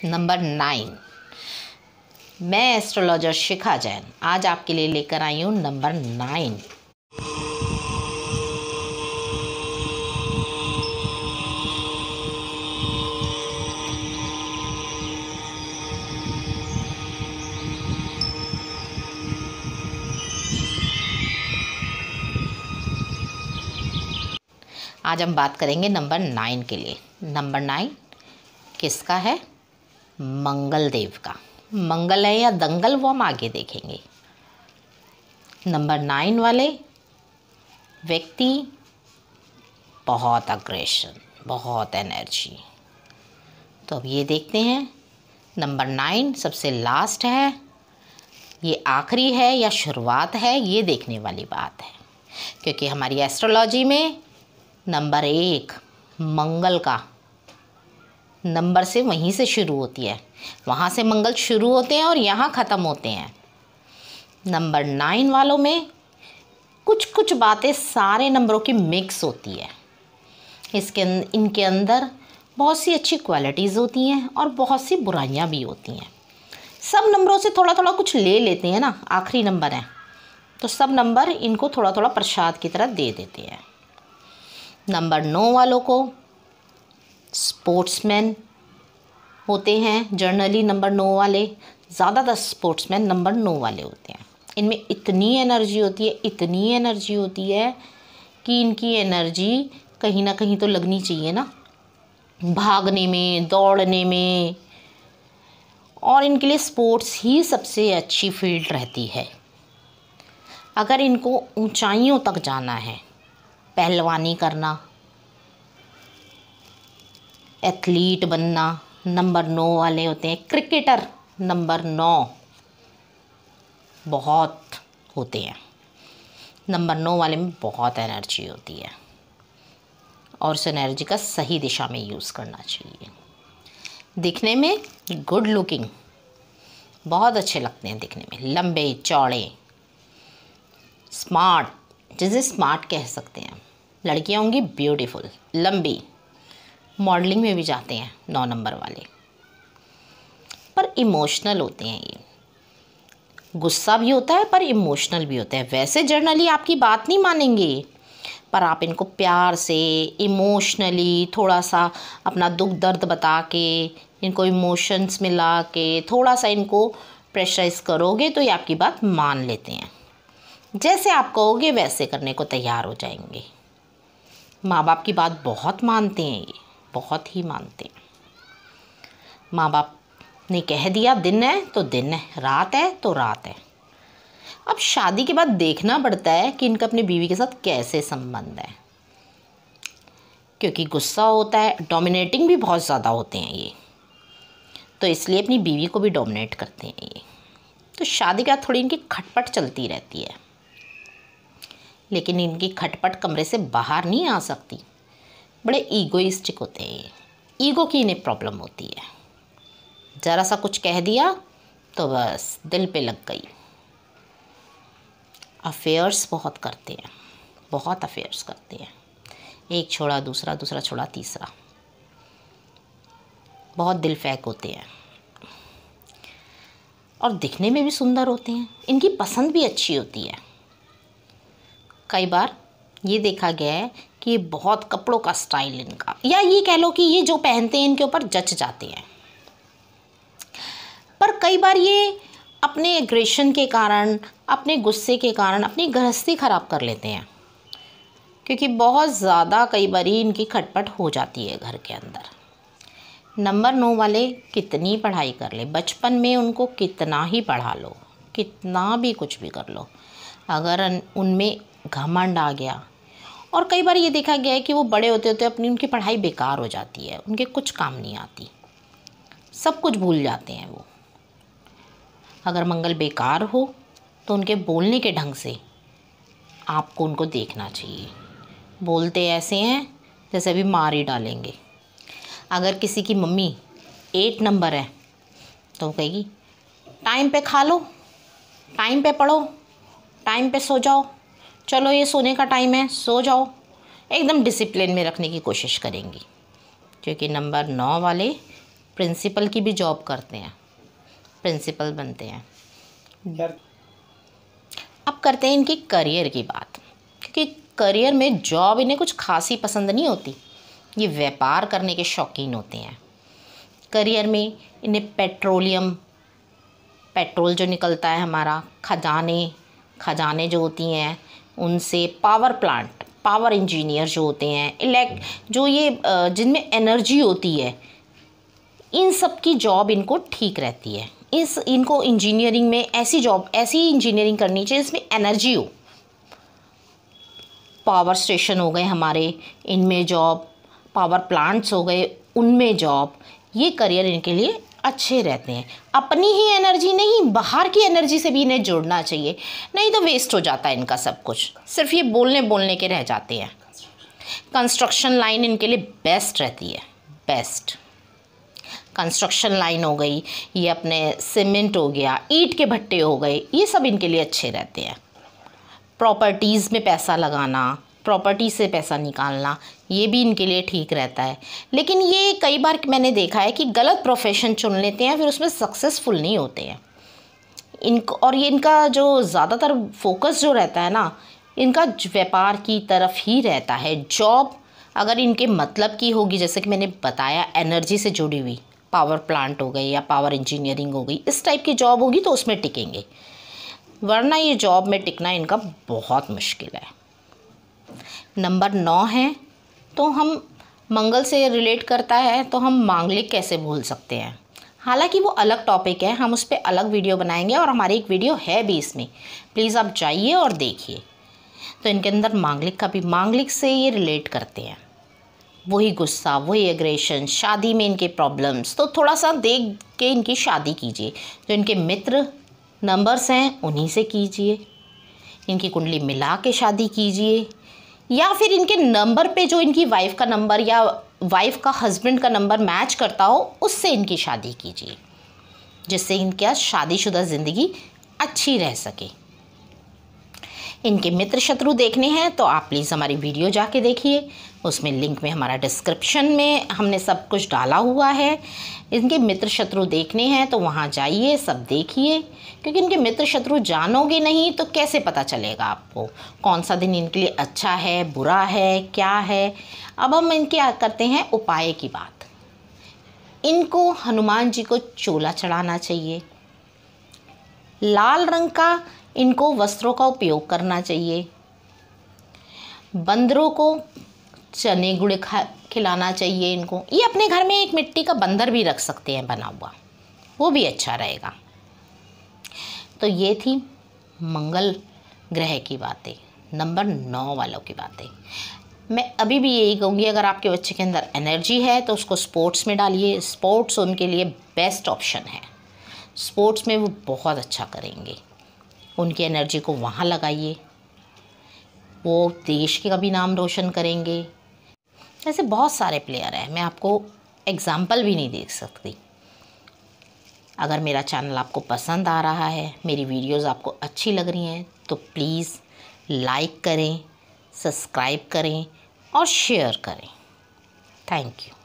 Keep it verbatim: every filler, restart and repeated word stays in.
Number nine. मैं astrologer Shikha Jain आज आपके लिए लेकर आई हूँ नंबर नाइन। आज हम बात करेंगे नंबर नाइन के लिए। नंबर नाइन किसका है? मंगल देव का। मंगल है या दंगल, वो हम आगे देखेंगे। नंबर नाइन वाले व्यक्ति बहुत अग्रेशन, बहुत एनर्जी। तो अब ये देखते हैं नंबर नाइन सबसे लास्ट है, ये आखिरी है या शुरुआत है, ये देखने वाली बात है। क्योंकि हमारी एस्ट्रोलॉजी में नंबर एक मंगल का नंबर से वहीं से शुरू होती है, वहाँ से मंगल शुरू होते हैं और यहाँ ख़त्म होते हैं। नंबर नाइन वालों में कुछ कुछ बातें सारे नंबरों की मिक्स होती है। इसके इनके अंदर बहुत सी अच्छी क्वालिटीज़ होती हैं और बहुत सी बुराइयां भी होती हैं। सब नंबरों से थोड़ा थोड़ा कुछ ले लेते हैं ना, आखिरी नंबर है तो सब नंबर इनको थोड़ा थोड़ा प्रसाद की तरह दे देते हैं। नंबर नौ वालों को स्पोर्ट्समैन होते हैं जर्नली। नंबर नौ वाले ज़्यादातर स्पोर्ट्समैन नंबर नौ वाले होते हैं। इनमें इतनी एनर्जी होती है, इतनी एनर्जी होती है कि इनकी एनर्जी कहीं ना कहीं तो लगनी चाहिए ना, भागने में, दौड़ने में। और इनके लिए स्पोर्ट्स ही सबसे अच्छी फील्ड रहती है। अगर इनको ऊंचाइयों तक जाना है, पहलवानी करना, एथलीट बनना, नंबर नौ वाले होते हैं। क्रिकेटर नंबर नौ बहुत होते हैं। नंबर नौ वाले में बहुत एनर्जी होती है और उस एनर्जी का सही दिशा में यूज़ करना चाहिए। दिखने में गुड लुकिंग, बहुत अच्छे लगते हैं दिखने में, लंबे चौड़े, स्मार्ट, जिसे स्मार्ट कह सकते हैं। लड़कियां होंगी ब्यूटीफुल, लंबी, मॉडलिंग में भी जाते हैं नौ नंबर वाले। पर इमोशनल होते हैं ये, गुस्सा भी होता है पर इमोशनल भी होता है। वैसे जर्नली आपकी बात नहीं मानेंगे, पर आप इनको प्यार से इमोशनली थोड़ा सा अपना दुख दर्द बता के, इनको इमोशंस में ला के थोड़ा सा इनको प्रेशराइज करोगे तो ये आपकी बात मान लेते हैं। जैसे आप कहोगे वैसे करने को तैयार हो जाएंगे। माँ बाप की बात बहुत मानते हैं ये, बहुत ही मानते हैं। माँ बाप ने कह दिया दिन है तो दिन है, रात है तो रात है। अब शादी के बाद देखना पड़ता है कि इनका अपनी बीवी के साथ कैसे संबंध है, क्योंकि गुस्सा होता है, डोमिनेटिंग भी बहुत ज़्यादा होते हैं ये, तो इसलिए अपनी बीवी को भी डोमिनेट करते हैं ये। तो शादी के बाद थोड़ी इनकी खटपट चलती रहती है, लेकिन इनकी खटपट कमरे से बाहर नहीं आ सकती। बड़े ईगोइस्टिक होते हैं ये, ईगो की इन्हें प्रॉब्लम होती है। ज़रा सा कुछ कह दिया तो बस दिल पे लग गई। अफेयर्स बहुत करते हैं, बहुत अफेयर्स करते हैं। एक छोड़ा दूसरा, दूसरा छोड़ा तीसरा। बहुत दिल फेंक होते हैं और दिखने में भी सुंदर होते हैं। इनकी पसंद भी अच्छी होती है। कई बार ये देखा गया है कि बहुत कपड़ों का स्टाइल इनका, या ये कह लो कि ये जो पहनते हैं इनके ऊपर जच जाते हैं। पर कई बार ये अपने एग्रेशन के कारण, अपने गुस्से के कारण अपनी गृहस्थी ख़राब कर लेते हैं, क्योंकि बहुत ज़्यादा कई बार इनकी खटपट हो जाती है घर के अंदर। नंबर नौ वाले कितनी पढ़ाई कर ले, बचपन में उनको कितना ही पढ़ा लो, कितना भी कुछ भी कर लो, अगर उनमें घमंड आ गया, और कई बार ये देखा गया है कि वो बड़े होते होते अपनी उनकी पढ़ाई बेकार हो जाती है, उनके कुछ काम नहीं आती, सब कुछ भूल जाते हैं वो। अगर मंगल बेकार हो तो उनके बोलने के ढंग से आपको उनको देखना चाहिए। बोलते ऐसे हैं जैसे अभी मार ही डालेंगे। अगर किसी की मम्मी एट नंबर है तो वो कहेगी टाइम पे खा लो, टाइम पे पढ़ो, टाइम पे सो जाओ, चलो ये सोने का टाइम है सो जाओ। एकदम डिसिप्लिन में रखने की कोशिश करेंगी, क्योंकि नंबर नौ वाले प्रिंसिपल की भी जॉब करते हैं, प्रिंसिपल बनते हैं यार। अब करते हैं इनकी करियर की बात, क्योंकि करियर में जॉब इन्हें कुछ खास ही पसंद नहीं होती, ये व्यापार करने के शौकीन होते हैं। करियर में इन्हें पेट्रोलियम, पेट्रोल जो निकलता है हमारा, खजाने खजाने जो होती हैं उनसे, पावर प्लांट, पावर इंजीनियर जो होते हैं, इलेक्ट जो ये जिनमें एनर्जी होती है, इन सब की जॉब इनको ठीक रहती है। इस इनको इंजीनियरिंग में ऐसी जॉब, ऐसी इंजीनियरिंग करनी चाहिए जिसमें एनर्जी हो। पावर स्टेशन हो गए हमारे, इनमें जॉब, पावर प्लांट्स हो गए उनमें जॉब, ये करियर इनके लिए अच्छे रहते हैं। अपनी ही एनर्जी नहीं, बाहर की एनर्जी से भी इन्हें जुड़ना चाहिए, नहीं तो वेस्ट हो जाता है इनका सब कुछ, सिर्फ ये बोलने बोलने के रह जाते हैं। कंस्ट्रक्शन लाइन इनके लिए बेस्ट रहती है, बेस्ट। कंस्ट्रक्शन लाइन हो गई, ये अपने सीमेंट हो गया, ईंट के भट्टे हो गए, ये सब इनके लिए अच्छे रहते हैं। प्रॉपर्टीज़ में पैसा लगाना, प्रॉपर्टी से पैसा निकालना, ये भी इनके लिए ठीक रहता है। लेकिन ये कई बार मैंने देखा है कि गलत प्रोफेशन चुन लेते हैं, फिर उसमें सक्सेसफुल नहीं होते हैं इनको। और ये इनका जो ज़्यादातर फोकस जो रहता है ना, इनका व्यापार की तरफ ही रहता है। जॉब अगर इनके मतलब की होगी, जैसे कि मैंने बताया एनर्जी से जुड़ी हुई, पावर प्लांट हो गई या पावर इंजीनियरिंग हो गई, इस टाइप की जॉब होगी तो उसमें टिकेंगे, वरना ये जॉब में टिकना इनका बहुत मुश्किल है। नंबर नौ है, तो हम मंगल से रिलेट करता है तो हम मांगलिक कैसे भूल सकते हैं। हालांकि वो अलग टॉपिक है, हम उस पर अलग वीडियो बनाएंगे और हमारी एक वीडियो है भी इसमें, प्लीज़ आप जाइए और देखिए। तो इनके अंदर मांगलिक का भी, मांगलिक से ये रिलेट करते हैं, वही गुस्सा, वही एग्रेशन, शादी में इनके प्रॉब्लम्स, तो थोड़ा सा देख के इनकी शादी कीजिए। जो इनके मित्र नंबर्स हैं उन्हीं से कीजिए, इनकी कुंडली मिला के शादी कीजिए, या फिर इनके नंबर पे जो इनकी वाइफ का नंबर या वाइफ का हस्बैंड का नंबर मैच करता हो उससे इनकी शादी कीजिए, जिससे इनकी शादीशुदा ज़िंदगी अच्छी रह सके। इनके मित्र शत्रु देखने हैं तो आप प्लीज़ हमारी वीडियो जाके देखिए, उसमें लिंक में हमारा डिस्क्रिप्शन में हमने सब कुछ डाला हुआ है। इनके मित्र शत्रु देखने हैं तो वहाँ जाइए, सब देखिए, क्योंकि इनके मित्र शत्रु जानोगे नहीं तो कैसे पता चलेगा आपको कौन सा दिन इनके लिए अच्छा है, बुरा है, क्या है। अब हम इनके करते हैं उपाय की बात। इनको हनुमान जी को चोला चढ़ाना चाहिए, लाल रंग का इनको वस्त्रों का उपयोग करना चाहिए, बंदरों को चने गुड़ खा खिलाना चाहिए इनको। ये अपने घर में एक मिट्टी का बंदर भी रख सकते हैं बना हुआ, वो भी अच्छा रहेगा। तो ये थी मंगल ग्रह की बातें, नंबर नौ वालों की बातें। मैं अभी भी यही कहूँगी, अगर आपके बच्चे के अंदर एनर्जी है तो उसको स्पोर्ट्स में डालिए, स्पोर्ट्स उनके लिए बेस्ट ऑप्शन है, स्पोर्ट्स में वो बहुत अच्छा करेंगे, उनकी एनर्जी को वहाँ लगाइए, वो देश का भी नाम रोशन करेंगे। ऐसे बहुत सारे प्लेयर हैं, मैं आपको एग्जाम्पल भी नहीं दे सकती। अगर मेरा चैनल आपको पसंद आ रहा है, मेरी वीडियोस आपको अच्छी लग रही हैं, तो प्लीज़ लाइक करें, सब्सक्राइब करें और शेयर करें। Thank you.